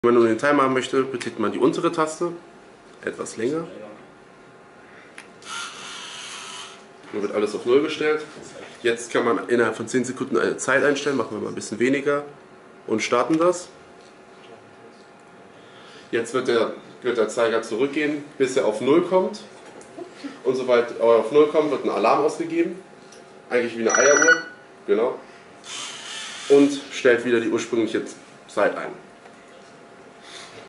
Wenn man den Timer haben möchte, betätigt man die untere Taste, etwas länger. Dann wird alles auf 0 gestellt. Jetzt kann man innerhalb von 10 Sekunden eine Zeit einstellen, machen wir mal ein bisschen weniger und starten das. Jetzt wird der Zeiger zurückgehen, bis er auf 0 kommt. Und sobald er auf 0 kommt, wird ein Alarm ausgegeben. Eigentlich wie eine Eieruhr. Genau. Und stellt wieder die ursprüngliche Zeit ein.